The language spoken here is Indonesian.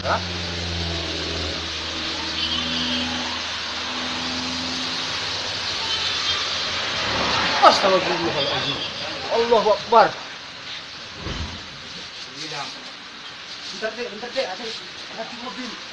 Hah? Astagfirullahaladzim. Allahu Akbar. Bentar deh, ada di mobil.